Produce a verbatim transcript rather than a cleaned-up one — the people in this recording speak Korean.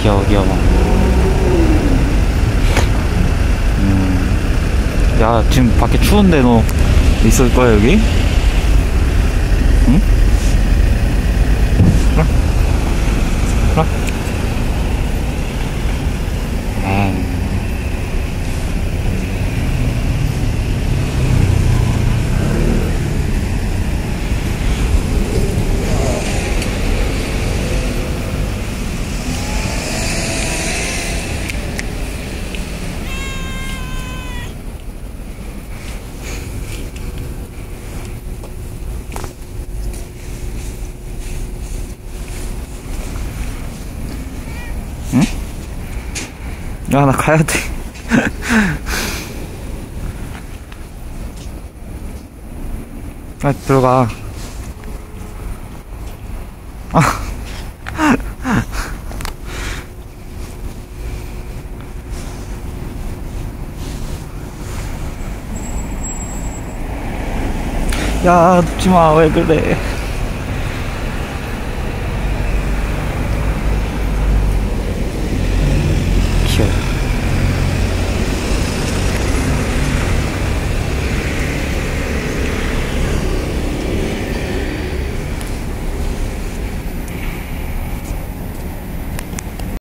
귀여워 귀여워. 음. 야 지금 밖에 추운데 너 있을 거야 여기? 응? 그래? 그래? 에이. 응? 야, 나 가야 돼. 빨리 들어가. 아. 야, 눕지 마. 왜 그래.